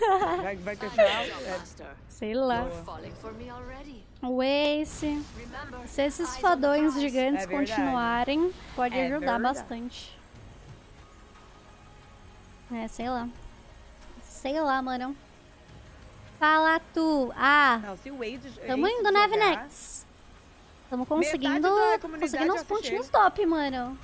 Vai questionar? Sei lá. O Ace. Se esses fodões gigantes continuarem, pode ajudar bastante. É, sei lá. Sei lá, mano. Fala tu. Ah, Não, se o Wade, tamo indo, né, Vinex? Tamo conseguindo uns pontinhos top, mano.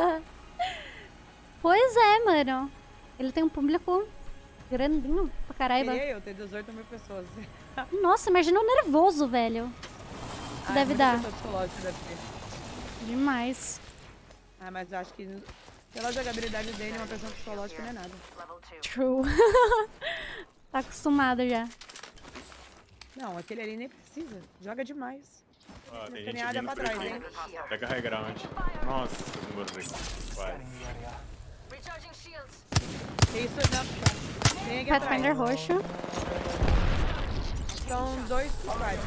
Pois é, mano. Ele tem um público grandinho pra caralho. Eu tenho 18 mil pessoas. Nossa, imagina o nervoso, velho. Que deve dar. Deve ter. Demais. Ah, mas eu acho que pela jogabilidade dele, uma pressão psicológica não é nada. True. Tá acostumado já. Não, aquele ali nem precisa. Joga demais. Ó, tem Não gente nada vindo pra por trás, aqui. hein? Pega high ground. Nossa, não morri. Vai. Isso não. Tem aqui atrás. Pathfinder roxo. São 2 squads.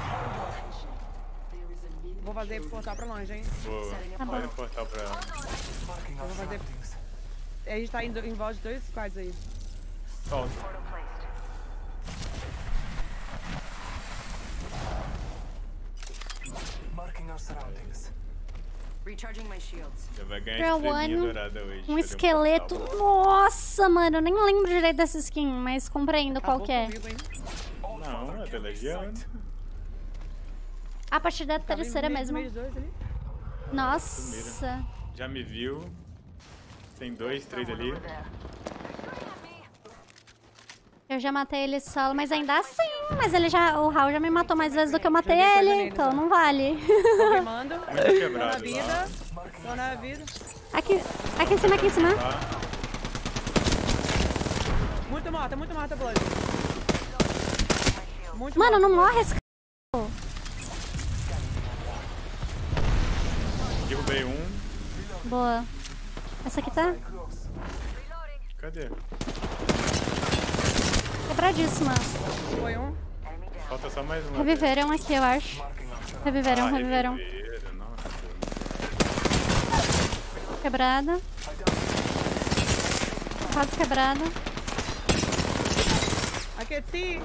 Vou fazer portal pra longe, hein? Boa. Tá Olha bom. o portal pra ela. Eu vou fazer... A gente tá indo em volta de 2 squads aí. Solta. Já vai ganhar estrelinha dourada hoje. Um esqueleto. Nossa, mano, eu nem lembro direito dessa skin, mas compreendo qual que é. Não, é da Legião. A partir da terceira mesmo. Nossa. Nossa. Já me viu. Tem 2, 3 ali. Eu já matei ele solo, mas ainda assim. Mas ele já. O Raul já me matou mais vezes do que eu matei ele, então não vale. Confirmando. Muito quebrado Tô na vida. Tô na vida. Aqui em cima, aqui em cima. Lá. Muito morta, Blood. Muito Mano, morta, não Blood. morre esse c... Derrubei um. Boa. Essa aqui tá Cadê? quebradíssima. Foi um. Falta só mais um. Reviveram aqui, eu acho. Reviveram. Reviveram. Nossa. Quebrada. Quase quebrada. Aqui, sim.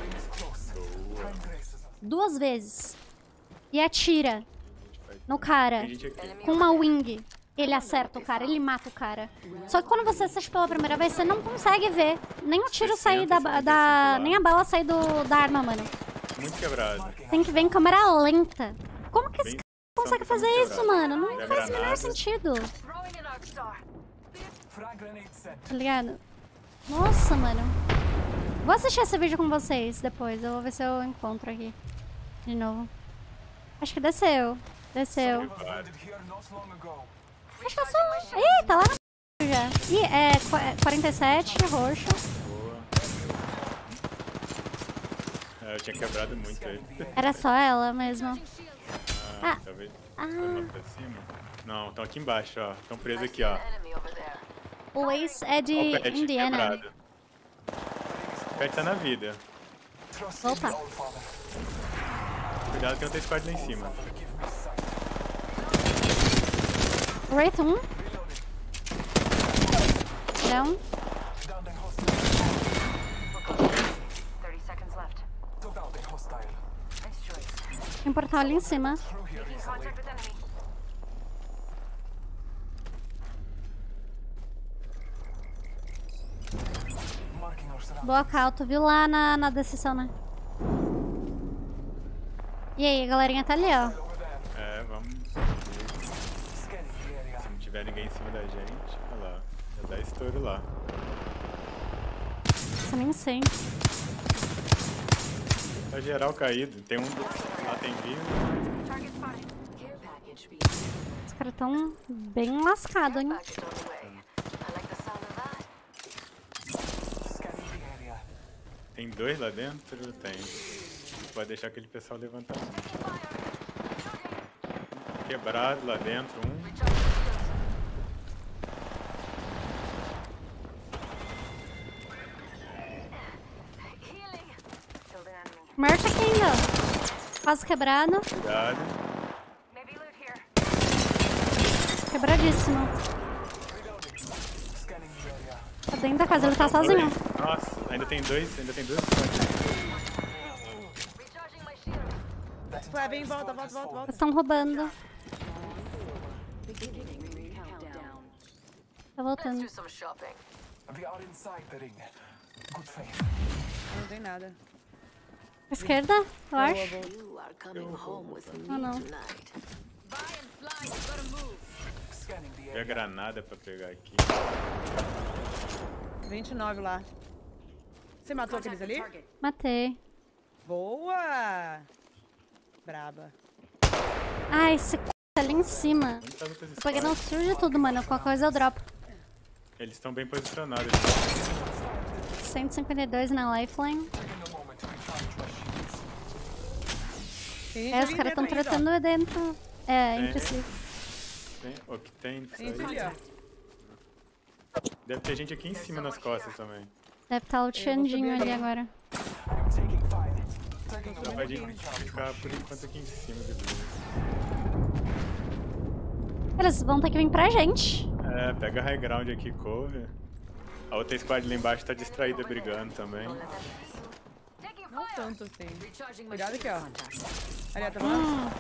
2 vezes. E atira no cara Tem gente aqui. com uma wing. Ele acerta o cara, ele mata o cara. Só que quando você assiste pela primeira vez, você não consegue ver nem o tiro sair nem a bala sair da arma, mano. Muito quebrado. Tem que ver em câmera lenta. Como que esse cara consegue fazer muito isso, quebrado. mano? Não É faz o menor granada. sentido. Tá ligado? Nossa, mano. Vou assistir esse vídeo com vocês depois. Eu vou ver se eu encontro aqui. De novo. Acho que desceu. Desceu. Acho que é só... Ih, tá lá no já. Ih, é 47, roxo. Boa. É, eu tinha quebrado muito aí. Era só ela mesmo. Ah. Talvez. Foi uma pra cima. Não, estão aqui embaixo, ó. Estão presos aqui, ó. O Ace é de Ó o pet Indiana. quebrado. O pet tá na vida. Opa. Cuidado, tem outro squad lá em cima. Wraith 1. Down. Tem um portal ali em cima. Boa, Cal. Tu viu lá na decisão, né? E aí, a galerinha tá ali, ó. É, vamos. Se não tiver ninguém em cima da gente, olha lá. Já dá estouro lá. Nossa, nem sei. Tá geral caído. Tem um lá, tem vivo. Os caras tão bem lascados, hein? Tem 2 lá dentro? Tem. Pode deixar aquele pessoal levantar um. Quebrado lá dentro, um. Merch aqui ainda. Quase quebrado. Cuidado. Quebradíssimo. Tá dentro da casa, ele tá sozinho. Nossa, ainda tem dois squads. Vai, vem, volta. Eles estão roubando. Tá voltando. Não tem nada. Esquerda, eu acho. Boa. Ou não. Tem a granada pra pegar aqui. 29 lá. Você matou aqueles ali? Matei. Boa! Braba. Ai, esse c... tá ali em cima. Onde tá os outros Tô pegando o squads? shield de tudo, mano. Qualquer coisa eu dropo. Eles estão bem posicionados. 152 na lifeline. Tem gente É, os ali caras dentro estão ainda, ó. tratando dentro. É, Tem. impossível. Tem Octane, Tem gente ali, ó. Deve ter gente aqui em cima nas costas também. Deve estar o Xandinho subir ali ali. agora. Então vai ficar por enquanto aqui em cima de Blue. Eles vão ter que vir pra gente. É, pega high ground aqui, cover. A outra squad lá embaixo tá distraída brigando também. Não tanto assim. Cuidado aqui, ó. Ali, ó, tá vendo?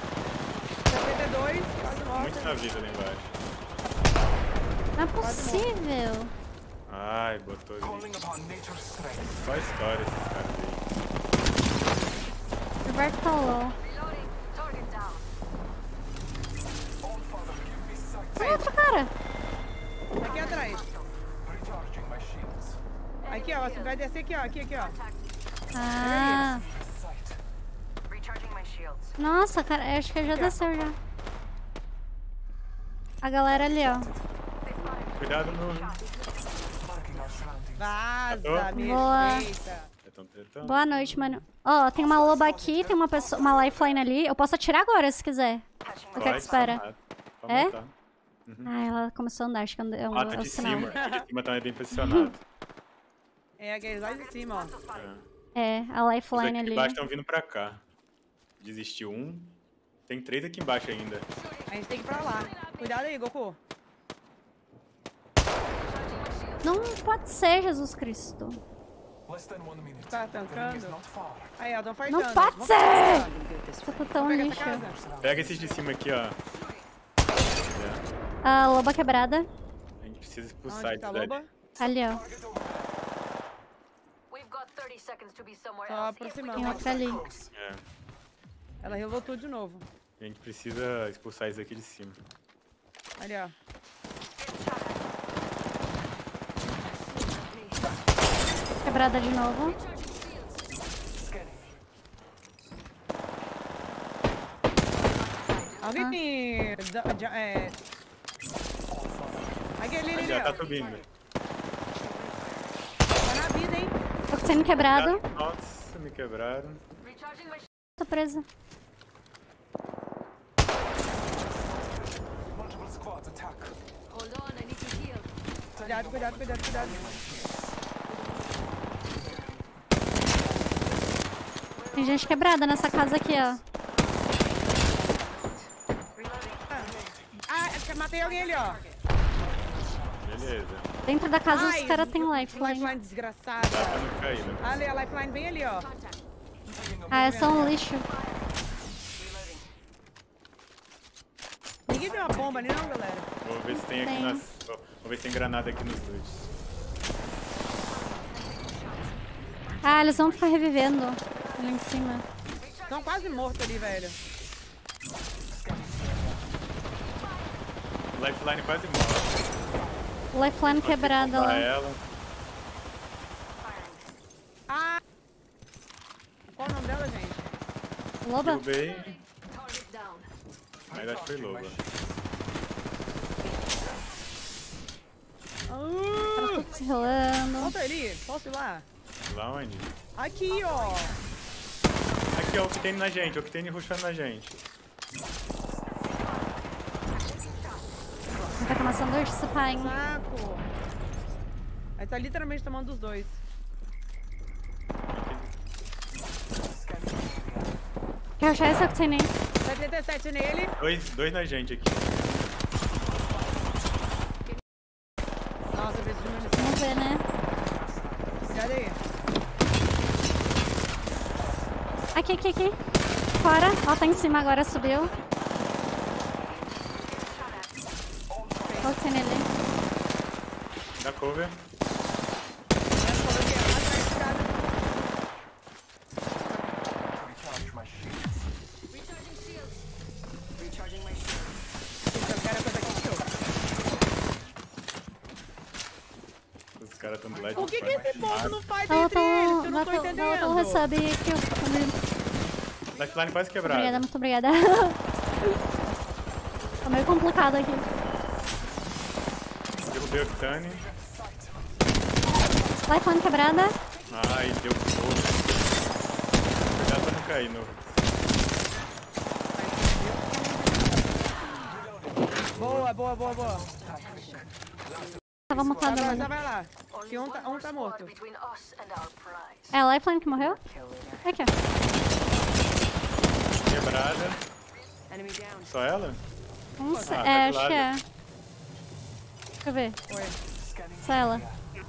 72, quase morta. Muito na vida lá embaixo. Não é possível. Ai, botou ali. Só história esses caras aí. O Bart tá low. Tem outro cara. Aqui atrás. Aqui, ó. Você vai descer aqui, ó. Aqui, ó. Ah. Nossa, cara, eu acho que já desceu já. A galera ali, ó. Cuidado no... Vaza, Boa. minha respeita. Tão tretando. Boa noite, mano. Ó, tem uma loba aqui, tem uma pessoa, uma lifeline ali. Eu posso atirar agora, se quiser. O que é que espera? Pode É? matar. Ah, ela começou a andar, acho que é um, Ah, tá é um de sinal. cima. Tá de cima também bem posicionado. É, aqueles lá de cima, ó. É. É, a Os lifeline aqui de ali. baixo estão vindo pra cá. Desistiu um. Tem 3 aqui embaixo ainda. A gente tem que ir pra lá. Cuidado aí, Goku. Não pode ser, Jesus Cristo. Tá tancando? Aí, ó, tão fightando. Não pode Vamos ser! pegar Eu tô tão essa lixo. casa? Pega esses de cima aqui, ó. É. A loba quebrada. A gente precisa expulsar Onde tá a eles loba? dali. Ali, ó. Só aproximando. Tem outra ali. É. Ela revoltou tudo de novo. A gente precisa expulsar eles aqui de cima. Ali, ó. Quebrada de novo. Alguém tem... Aqui, ali, Já tá ó. subindo. Tá na vida, hein? Octane quebrado. Nossa, me quebraram. Tô presa. Cuidado, cuidado, cuidado, cuidado. Tem gente quebrada nessa casa aqui, ó. Ah, matei alguém ali, ó. Beleza. Dentro da casa Ai, os caras têm lifeline. Lifeline desgraçada. Dá pra não cair, né? Ali, a lifeline bem ali, ó. Ah, é só um lixo. Ninguém deu uma bomba ali não, galera. Vou ver se tem aqui Tem. nas... Vou ver se tem granada aqui nos dudes. Ah, eles vão ficar revivendo ali em cima. Estão quase mortos ali, velho. Lifeline quase morre. Lifeline quebrada Lá lá. ela. Ah! Qual o nome dela, gente? Loba? Derrubei. Mas acho que foi loba. Tá tudo se rolando. Volta ali, posso ir lá? Lá onde? Aqui, ó. Aqui, ó, o Octane na gente. O Octane rushando na gente. Vai tomar sanduíche, esse pai, hein? Saco. Aí tá literalmente tomando dos dois. Quer achar esse Octane aí? 77 nele. Dois na gente aqui. Nossa, eu preciso de munição. Vamos ver, né? Aqui. Fora. Ó, tá em cima agora, subiu. Voltei nele. Dá cover. Os caras estão do lado de O que esse povo não faz Ela entre eles? Eu não tô ela entendendo. recebe aqui. Lifeline quase quebrada. Muito obrigada. Tá meio complicado aqui. Derrubei o Octane. Lifeline quebrada. Ai, deu fogo. Cuidado pra não cair, no. Boa. Tava mutado, Vai mano. lá. Que um tá morto. É a Lifeline que morreu? Aqui, ó. Quebrada. Só ela? Não sei. tá É, do acho que lado. é. Deixa eu ver. Oi. Só ela.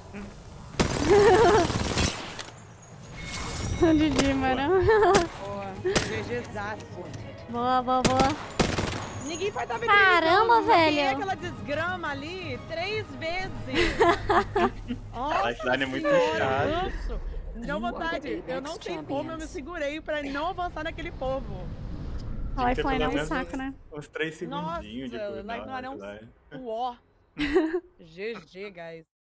GG, mano. Boa. GGzaço. Boa. Ninguém vai estar Caramba, velho. Tem aquela desgrama ali 3 vezes. A Lifeline é muito Senhora, chata. nossa. Deu vontade. Eu não sei como eu me segurei pra não avançar naquele povo. A Lifeline é um menos saco, né? Uns 3 Nossa, segundinhos de cooldown. Lifeline é um Lifeline. suor. GG, guys.